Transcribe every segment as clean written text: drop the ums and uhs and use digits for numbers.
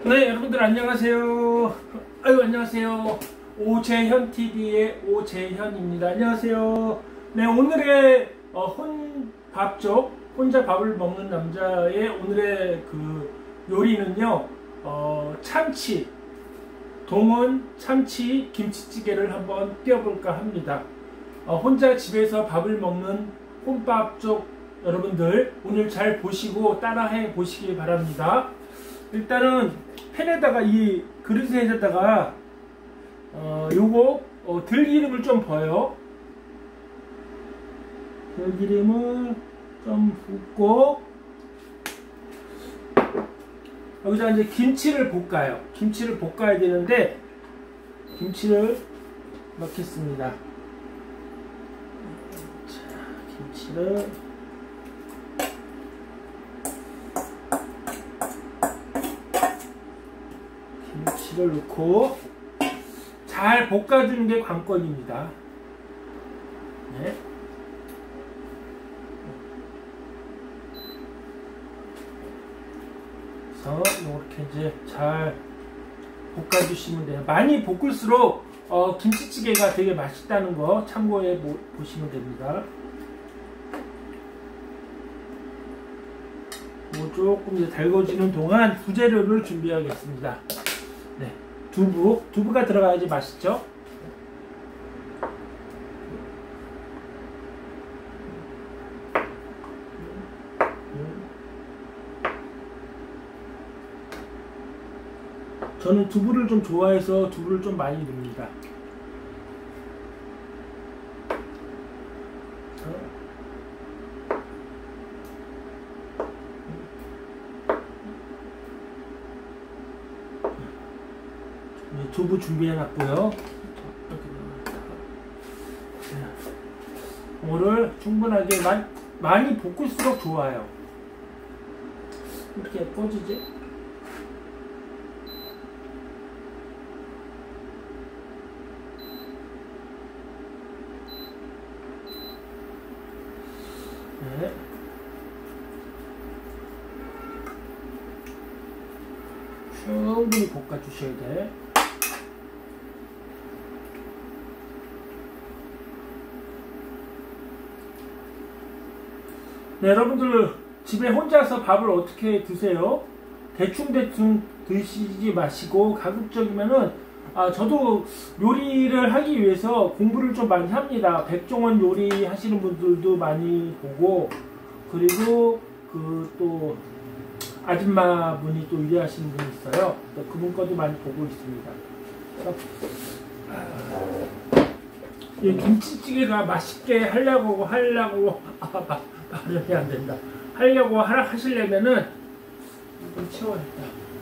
네, 여러분들 안녕하세요. 아유, 안녕하세요. 오재현TV의 오재현입니다. 안녕하세요. 네, 오늘의 혼밥족, 혼자 밥을 먹는 남자의 오늘의 그 요리는요, 참치, 동원 참치 김치찌개를 한번 띄워볼까 합니다. 혼자 집에서 밥을 먹는 혼밥족 여러분들 오늘 잘 보시고 따라해 보시기 바랍니다. 일단은 팬에다가 이 그릇에다가 요거 들기름을 좀 버요. 들기름을 좀 붓고 여기다 이제 김치를 볶아요. 김치를 볶아야 되는데 김치를 넣겠습니다. 자, 김치를 넣고 잘 볶아주는 게 관건입니다. 네. 그래서 이렇게 이제 잘 볶아주시면 돼요. 많이 볶을수록 김치찌개가 되게 맛있다는 거 참고해 보시면 됩니다. 조금 이제 달궈지는 동안 부재료를 준비하겠습니다. 네, 두부가 들어가야지 맛있죠. 저는 두부를 좀 좋아해서 두부를 좀 많이 넣습니다. 두부 준비해놨고요. 이거를 충분하게 많이 볶을수록 좋아요. 이렇게 꺼지지? 네. 충분히 볶아주셔야 돼. 네, 여러분들 집에 혼자서 밥을 어떻게 드세요? 대충 드시지 마시고 가급적이면은 저도 요리를 하기 위해서 공부를 좀 많이 합니다. 백종원 요리 하시는 분들도 많이 보고, 그리고 그 또 아줌마 분이 또 요리하시는 분이 있어요. 그분 거도 많이 보고 있습니다. 이 김치찌개가 맛있게 하려고 말이 안 된다. 하려고 하시려면은 좀 채워야겠다.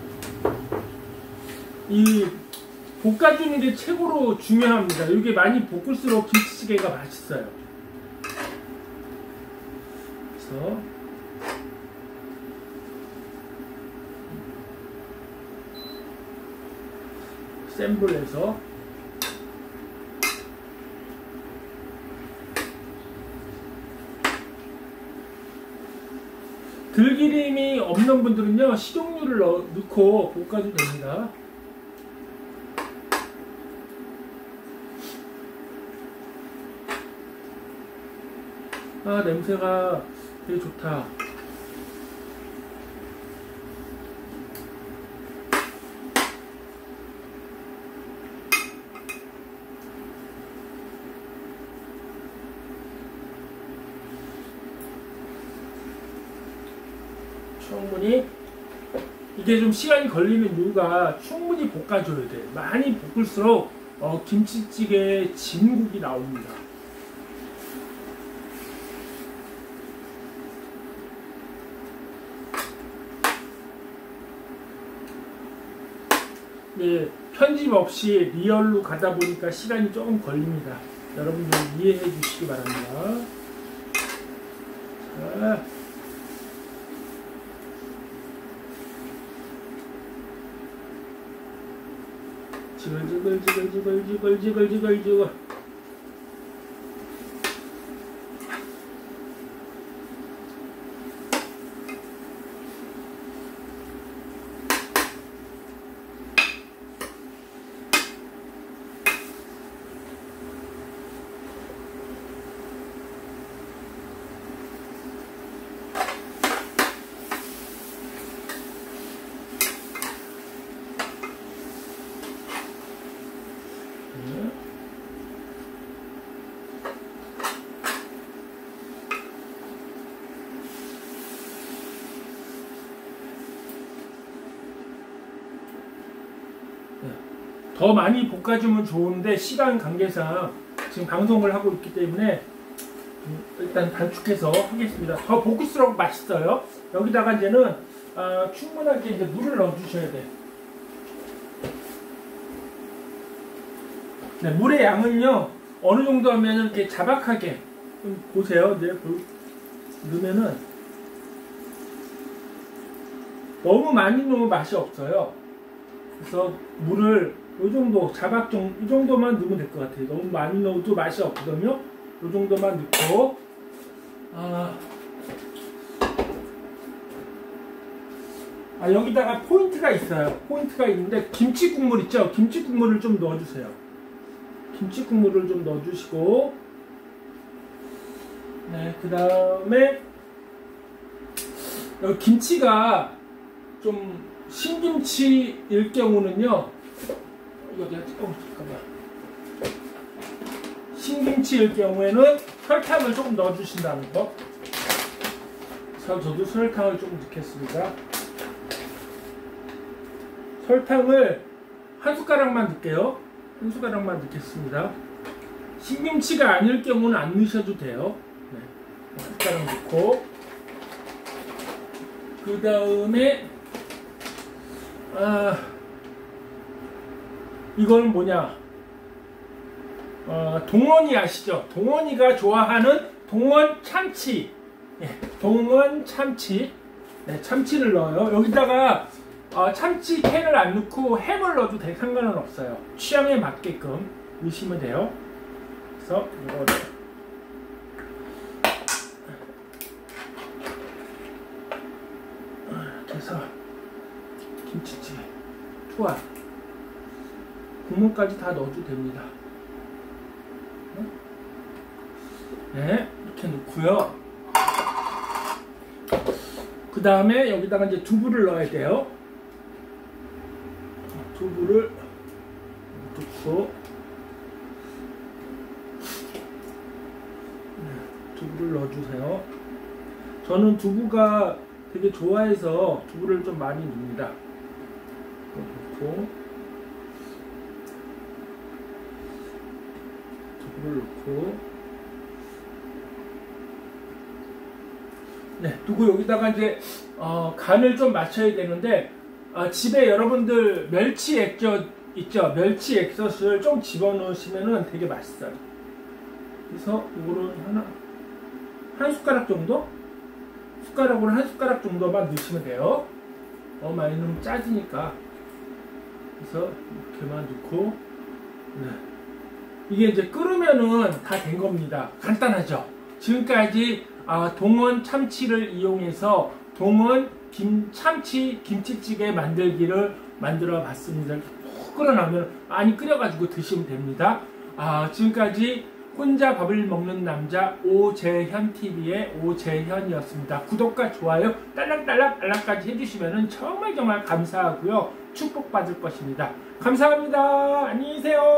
이 볶아주는 게 최고로 중요합니다. 이게 많이 볶을수록 김치찌개가 맛있어요. 그래서 센 불에서 들기름이 없는 분들은요, 식용유를 넣고 볶아도 됩니다. 냄새가 되게 좋다. 충분히 이게 좀 시간이 걸리는 이유가 충분히 볶아줘야 돼. 많이 볶을수록 김치찌개에 진국이 나옵니다. 네, 편집 없이 리얼로 가다 보니까 시간이 조금 걸립니다. 여러분들 이해해 주시기 바랍니다. 자. 지글지글 더 많이 볶아주면 좋은데 시간 관계상 지금 방송을 하고 있기 때문에 일단 단축해서 하겠습니다. 더 볶을수록 맛있어요. 여기다가 이제는 충분하게 이제 물을 넣어주셔야 돼요. 네, 물의 양은요 어느 정도 하면 이렇게 자박하게 좀 보세요. 이제 넣으면은 너무 많이 넣으면 맛이 없어요. 그래서 물을 이 정도 이 정도만 넣으면 될 것 같아요. 너무 많이 넣어도 맛이 없거든요. 이 정도만 넣고 여기다가 포인트가 있어요. 포인트가 있는데 김치 국물 있죠? 김치 국물을 좀 넣어주세요. 김치 국물을 좀 넣어주시고 네, 그 다음에 여기 김치가 좀 신김치일 경우는요 여기가 잠깐만 신김치일 경우에는 설탕을 조금 넣어주신다는 거. 그래서 저도 설탕을 조금 넣겠습니다. 설탕을 한 숟가락만 넣을게요. 한 숟가락만 넣겠습니다. 신김치가 아닐 경우는 안 넣으셔도 돼요. 네. 한 숟가락 넣고 그 다음에 이건 뭐냐 동원이 아시죠? 동원이가 좋아하는 동원 참치. 네, 동원 참치. 네, 참치를 넣어요. 여기다가 참치 캔을 안 넣고 햄을 넣어도 상관은 없어요. 취향에 맞게끔 넣으시면 돼요. 그래서 이거를 이렇게 해서 김치찌개 투하 국물까지 다 넣어도 됩니다. 네, 이렇게 넣고요. 그 다음에 여기다가 이제 두부를 넣어야 돼요. 두부를 넣고 두부를 넣어주세요. 저는 두부가 되게 좋아해서 두부를 좀 많이 넣습니다. 넣고 두부를 넣고 네, 두고 여기다가 이제 간을 좀 맞춰야 되는데 집에 여러분들 멸치 액젓 있죠? 멸치 액젓을 좀 집어넣으시면 되게 맛있어요. 그래서 이거를 한 숟가락 정도? 숟가락으로 한 숟가락 정도만 넣으시면 돼요. 너무 많이 넣으면 짜지니까. 그래서 이렇게만 넣고 네. 이게 이제 끓으면은 다 된 겁니다. 간단하죠? 지금까지 동원 참치를 이용해서 동원 참치 김치찌개 만들기를 만들어 봤습니다. 푹 끓여나면 많이 끓여가지고 드시면 됩니다. 지금까지 혼자 밥을 먹는 남자 오재현TV의 오재현이었습니다. 구독과 좋아요 딸랑딸랑 알람까지 해주시면 정말 감사하고요. 축복받을 것입니다. 감사합니다. 안녕히 계세요.